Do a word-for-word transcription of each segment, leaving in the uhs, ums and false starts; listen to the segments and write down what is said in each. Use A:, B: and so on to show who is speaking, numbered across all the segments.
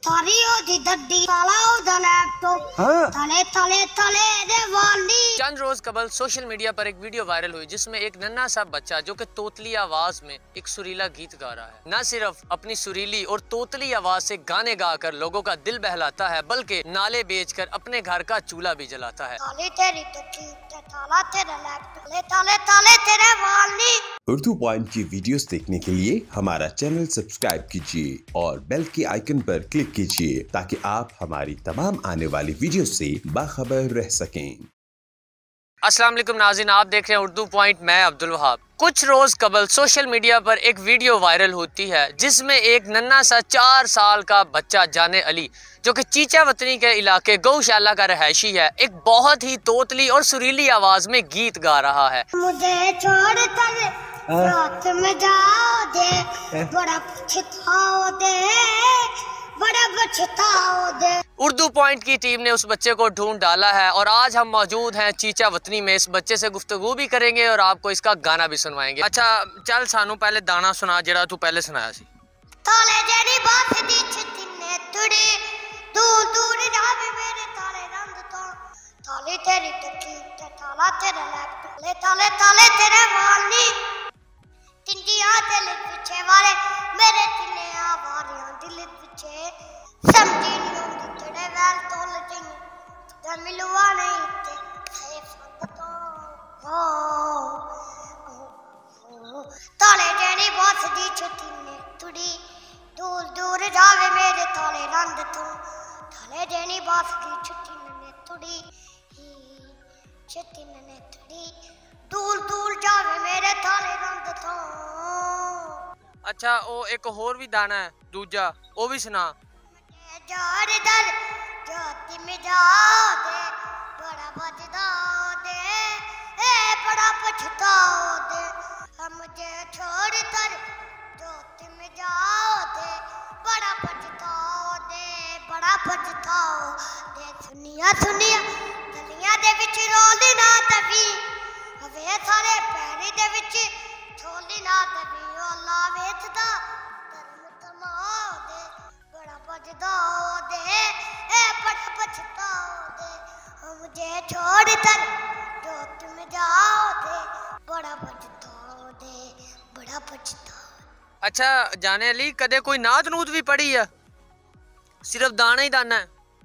A: थारी ओदी दड्डी साला ओदा लैपटॉप तले तले तले दे वाली।
B: चंद रोज कबल सोशल मीडिया पर एक वीडियो वायरल हुई जिसमें एक नन्हा सा बच्चा जो कि तोतली आवाज में एक सुरीला गीत गा रहा है, न सिर्फ अपनी सुरीली और तोतली आवाज से गाने गाकर लोगों का दिल बहलाता है बल्कि नाले बेचकर अपने घर का चूल्हा भी जलाता है।
A: ताले तेरी दड्डी ताला तेरा लैपटॉप तले तले तले तेरे वाली।
C: उर्दू पॉइंट की वीडियोस देखने के लिए हमारा चैनल सब्सक्राइब कीजिए और बेल के आइकन पर क्लिक कीजिए ताकि आप हमारी तमाम आने वाली वीडियो से बाखबर रह सकें।
B: अस्सलाम वालेकुम नाज़रीन, आप देख रहे हैं उर्दू पॉइंट। मैं अब्दुल वहाब। कुछ रोज कबल सोशल मीडिया पर एक वीडियो वायरल होती है जिसमें एक नन्हा सा चार साल का बच्चा जाने अली जो कि चीचा वतनी के इलाके गौशाला का रहायशी है, एक बहुत ही तोतली और सुरीली आवाज में गीत गा रहा है।
A: मुझे छोड़ कर रात में जाओ दे, बड़ा पछताओ दे, बड़ा पछताओ दे।
B: उर्दू पॉइंट की टीम ने उस बच्चे को ढूंढ डाला है और आज हम मौजूद हैं चीचा वतनी में। इस बच्चे से गुफ्तगू भी करेंगे और आपको इसका गाना भी सुनवाएंगे। अच्छा चल सानू पहले दाना सुना जेड़ा तू पहले सुनाया सी।
A: ताले जेरी बात दी छती ने तुड़ी दूर दूर जावे मेरे ताले रंग तो, ताले तेरी तकी ते ताला तेरा लैपटॉप ले ताले ताले तेरे वाली। तिंडिया दिल पीछे वाले मेरे तिने आवारियां दिल पीछे समझी नहीं होंदी तेरे वैल तोल जिंग ते मिलवा नहीं ते है फंद तो ओ ताले जेरी बात दी छती ने तुड़ी दूर दूर जावे मेरे ताले रंग तो, ताले जेनी बात दी छती ने तुड़ी छती ने तुड़ी दूर दूर जावे मेरे ताले रंग तो।
B: अच्छा ओ एक होर भी दाना है दूजा, ओ भी सुना।
A: जार दर जाती में जाओ दे, बड़ा बजदाओ दे, ए बड़ा पछताओ दे। हम मुझे छोड़ कर जाती में जाओ दे, बड़ा पछताओ दे, बड़ा पछताओ दे। सुनिया सुनिया गलियां दे विच रोली ना दबी, हवे सारे पैरी दे विच छोली ना दबी। ओ ला वेचदा धर्म तमाओ दे, बड़ा बजदाओ दे, ए बड़ा पछताओ दे। ओ मुझे छोड़ कर जो तुम जाओ दे, बड़ा पछताओ दे, बड़ा पछताओ।
B: अच्छा जाने अली कदे कोई नात नूत भी पढ़ी है? सिर्फ दाना ही दाना है,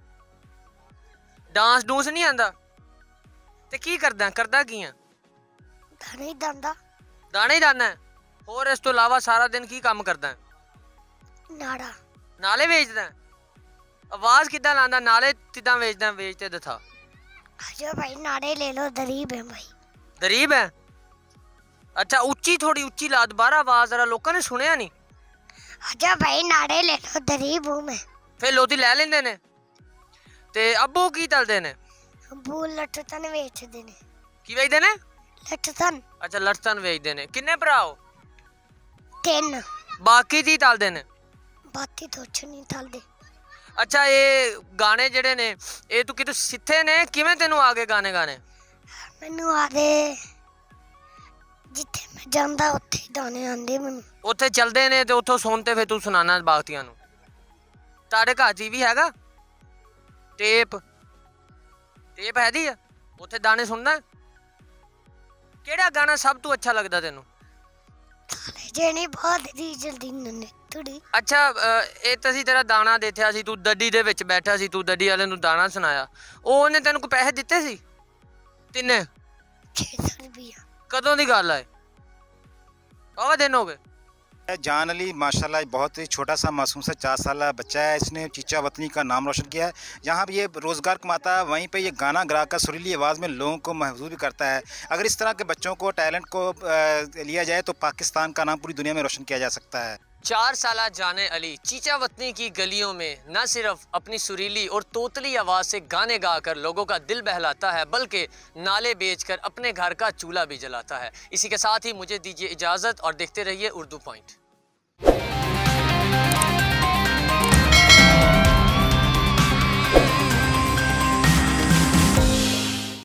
B: डांस डूंस नहीं आंदा? ते की करदा करदा की है?
A: दाना ही दांदा
B: दाना ही दाना है। और इस तो इलावा सारा दिन की काम करदा है?
A: नाड़ा
B: नाले बेचदा है। आवाज किदा लांदा नाले किदा बेचदा बेचते दथा।
A: आजो भाई नाड़े ले लो, दरीब है भाई।
B: दरीब है? अच्छा उच्ची थोड़ी उच्ची ला दोबारा आवाज जरा लोगों ने सुनिया नहीं।
A: आजो भाई नाड़े ले लो, दरीब हूं मैं।
B: फिर लोती ले लेंदे ने ते अब्बू की तलदे ने?
A: अब्बू लठतन बेचदे ने।
B: की बेचदे ने?
A: लठतन।
B: अच्छा लठतन बेचदे ने। किन्ने भरा हो?
A: तीन।
B: बाकी दी तलदे ने?
A: बाकी तो नहीं तलदे।
B: अच्छा ये गाने जेड़े ने ये तू कितों सिੱਥੇ ने किवें तेनू आगे गाने गाने?
A: मैनू आदे जिथे मैं जांदा उत्थे गाने आंदे मैनू।
B: उत्थे चलदे ने ते उत्थों सुन ते फिर तू सुनाना बाकियां नू। ताड़े घर टीवी हैगा? टेप टेप है दी उत्थे दाने सुनना? केड़ा गाना सब तू अच्छा लगदा तेनू?
A: जेनी बहुत दी जल्दी नन्ने तुड़ी।
B: अच्छा ਇਹ ਤਸੀਂ ਤੇਰਾ ਦਾਣਾ ਦੇਖਿਆ ਸੀ, ਤੂੰ ਦੱਡੀ ਦੇ ਵਿੱਚ ਬੈਠਾ ਸੀ, ਤੂੰ ਦੱਡੀ ਵਾਲੇ ਨੂੰ ਦਾਣਾ ਸੁਣਾਇਆ, ਉਹ ਉਹਨੇ ਤੈਨੂੰ ਕੋਈ ਪੈਸੇ ਦਿੱਤੇ ਸੀ? ਤਿੰਨੇ
A: छह सौ रुपया।
B: ਕਦੋਂ ਦੀ ਗੱਲ ਹੈ? ਬਹੁਤ ਦਿਨ ਹੋ ਗਏ।
D: जान अली माशाल्लाह बहुत ही छोटा सा मासूम सा चार साल बच्चा है, इसने चीचा वतनी का नाम रोशन किया है। यहाँ भी ये रोज़गार कमाता है, वहीं पे ये गाना गा कर सुरीली आवाज़ में लोगों को महसूस भी करता है। अगर इस तरह के बच्चों को टैलेंट को लिया जाए तो पाकिस्तान का नाम पूरी दुनिया में रोशन किया जा सकता है।
B: चार साल जाने अली चीचा वतनी की गलियों में न सिर्फ अपनी सुरीली और तोतली आवाज़ से गाने गाकर लोगों का दिल बहलाता है बल्कि नाले बेचकर अपने घर का चूल्हा भी जलाता है। इसी के साथ ही मुझे दीजिए इजाज़त और देखते रहिए उर्दू पॉइंट।